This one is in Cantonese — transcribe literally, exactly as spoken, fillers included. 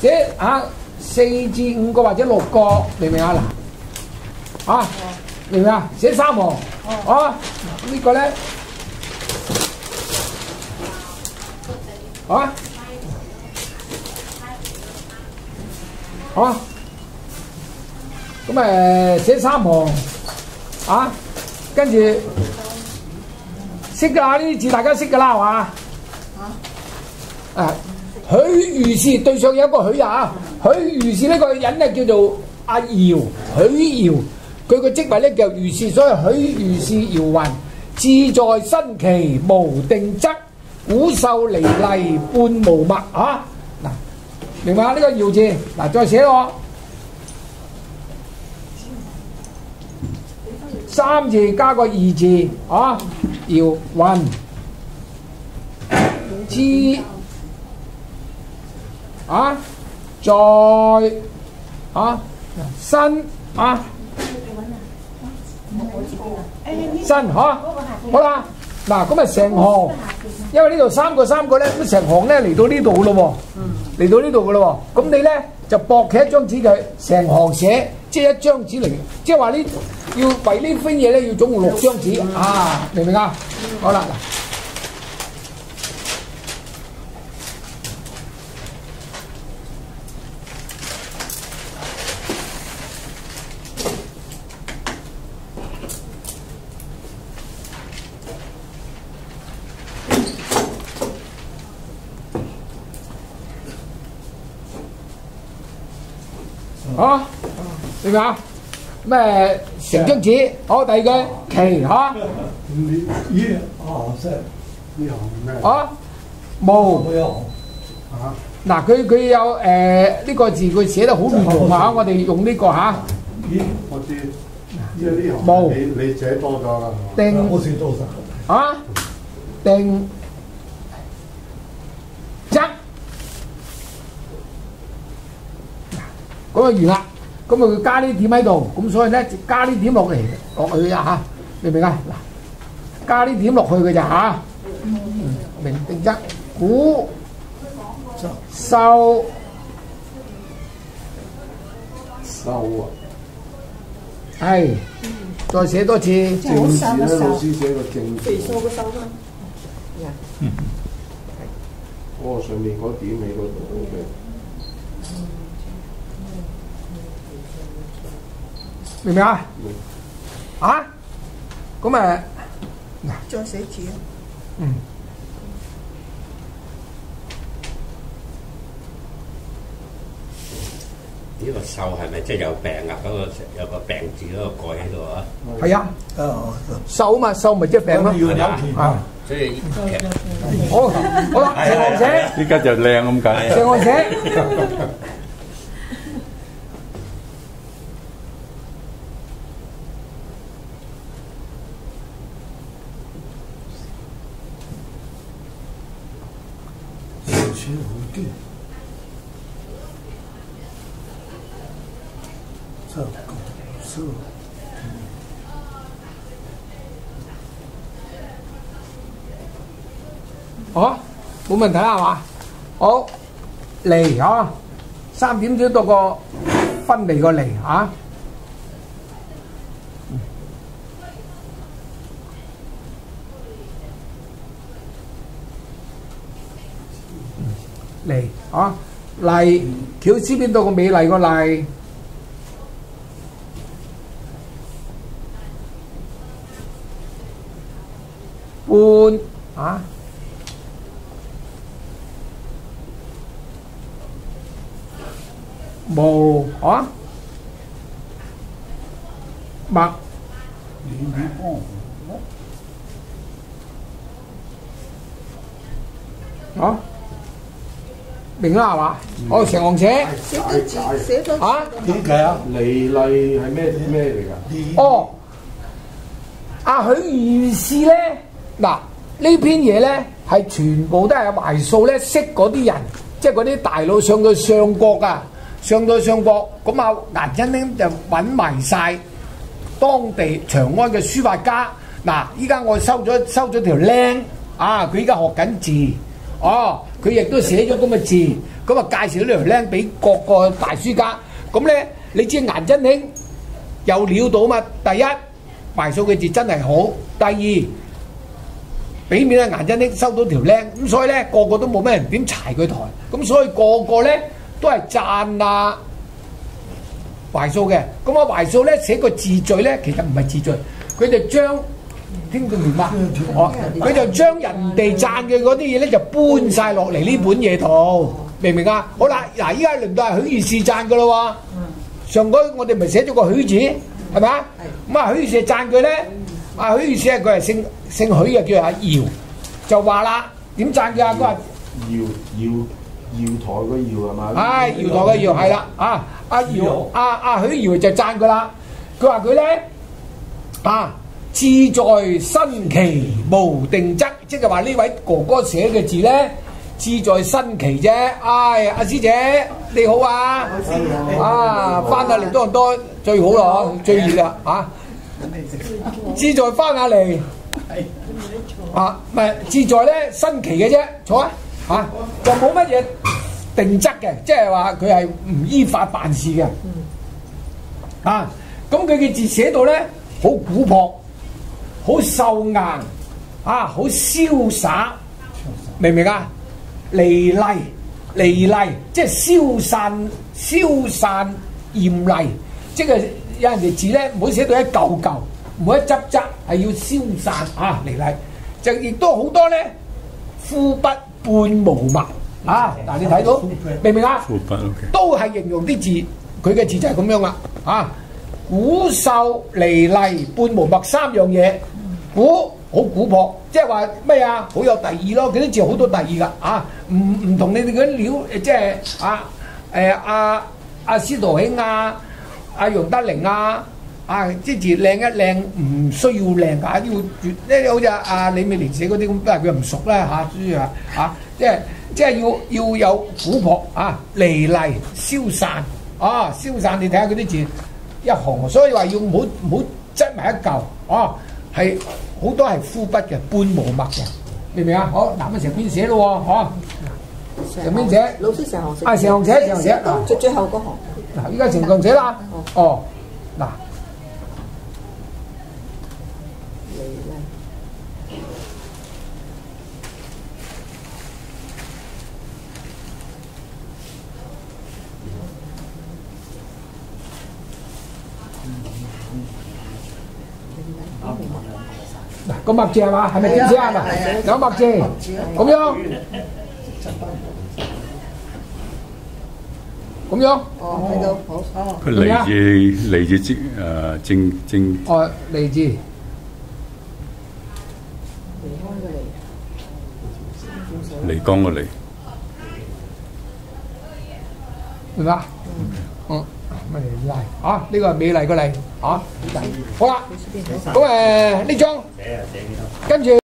寫啊四至五個或者六個，明唔明啊？嗱，啊明唔明啊？寫三行，啊咁呢個咧，啊啊咁誒寫三行，啊跟住識㗎啦，呢啲字大家識㗎啦，係嘛？啊許如是對上有一個許啊，許如是呢個人咧叫做阿堯，許堯，佢個職位咧叫如是，所以許如是堯云，志在新奇無定則，古秀離麗半無物啊！嗱，明白呢個堯字，嗱再寫咯，三字加個二字啊，堯云志。啊，在啊新啊新嚇，好啦，嗱咁啊成行，因為呢度三個三個咧，咁成行咧嚟到呢度咯喎，嚟到呢度噶咯喎，咁你咧就駁起一張紙佢，成行寫，即係一張紙嚟，即係話呢要為呢篇嘢咧要總共六張紙啊，明唔明啊？好啦。好，明白啊？咩成張紙？好，第二句奇嚇。 你一二三四五啊，無啊！ 嗱，佢佢有誒呢個字，佢寫得好亂同啊！我哋用呢個嚇。 咦，我知，即係呢行無你你寫多咗啦， 定我寫多晒。 啊，定則。咁啊完啦，咁啊佢加啲點喺度，咁所以咧就加啲點落嚟落去啊嚇，明唔明啊？嗱，加啲點落去嘅咋嚇？明定則古秀收啊！ 係，再寫多次。 正字咧，老師寫個正字。 收個收啦。 哦，上面嗰點喺嗰度嘅。 明唔明啊？啊？咁誒， 再寫字啊！ 嗯。 呢個秀係咪即係有病啊？嗰、嗰個有個病字嗰個蓋喺度啊？ 係啊。秀啊嘛，秀咪即係病咯。啊。 所以其實好，好啦，成行寫。 依家就靚咁解。 成行寫。哦，冇問題啦，係嘛？好，離啊，三點少到個分離個離啊。離啊，麗，巧思邊度個美麗個麗？半啊，無啊，墨啊，明啦係嘛？我成行寫寫多字，寫多字。 啊？ 點解啊？離麗係咩咩嚟㗎？ 哦，阿許如是咧，嗱呢篇嘢咧係全部都係埋數咧，識嗰啲人，即係嗰啲大佬上到相國啊，上到相國，咁啊顏真卿就揾埋晒當地長安嘅書法家。嗱，依家我收咗收咗條僆啊，佢依家學緊字， 哦，佢亦都寫咗咁嘅字，咁啊介紹呢條僆俾各個大書家。咁咧，你知顏真卿有料到嘛？第一，懷素嘅字真係好；第二，俾面啊顏真卿收到條僆，咁所以咧個個都冇咩人點柴佢台，咁所以個個咧都係讚啊懷素嘅。咁啊懷素咧寫個字序咧，其實唔係字序，佢就將聽到明白？哦，佢就將人哋讚嘅嗰啲嘢咧就搬晒落嚟呢本嘢度，明唔明啊？好啦，嗱依家輪到係許御史讚噶啦喎。上嗰我哋咪寫咗個許字，係咪啊？咁啊許御史讚佢咧，啊許御史佢係姓姓許嘅，叫阿堯，就話啦，點讚佢啊？佢話瑤瑤瑤台個瑤係嘛？ 唉，瑤台嘅瑤係啦，啊阿堯阿阿許堯就讚佢啦，佢話佢咧啊。志在新奇無定則，即係話呢位哥哥寫嘅字咧，志在新奇啫。唉，阿師姐你好啊，啊翻下嚟多倫多最好啦，最熱啦嚇。志在翻下嚟，啊唔係志在咧新奇嘅啫，坐啊嚇，就冇乜嘢定則嘅，即係話佢係唔依法辦事嘅。啊，咁佢嘅字寫到咧好古樸。好秀硬啊，好瀟灑，明唔明啊？離麗離麗，即係消散消散豔麗，即係有人哋字咧唔好寫到一嚿嚿，唔好一執執，係要消散啊離麗。就亦都好多咧枯筆半無墨啊！嗱，你睇到明唔明啊？枯筆 OK， 都係形容啲字，佢嘅字就係咁樣啦啊！古秀離麗半無墨三樣嘢。古好古樸，即係話咩啊？好有第二咯，佢啲字好多第二噶啊！唔唔同你哋嗰啲料，即係啊誒阿阿司徒兄啊、阿容德齡啊啊，啲字靚一靚，唔需要靚㗎，要絕咧，好似阿李美蓮寫嗰啲咁，都係佢唔熟啦嚇，所以話嚇，即係即係要要有古樸啊、離麗、消散啊、消散，你睇下嗰啲字一行，所以話要唔好唔好擠埋一嚿哦，係。好多係枯筆嘅，半無墨嘅，明唔明啊？好，嗱咁成篇寫咯喎，成篇寫。 老師成行寫。 啊，成行寫，成行寫。 最最後嗰行。 嗱，依家成行寫啦。哦，嗱。嗱，個墨字係嘛？係咪點寫啊？嗱，有墨字，咁樣，咁樣。 哦，睇到，好，哦。 佢嚟自嚟自正誒正正。 哦，嚟自。 漓江嘅漓。 明嘛？嗯。美麗啊！呢個係美麗個麗啊！好啦，咁誒呢張跟住。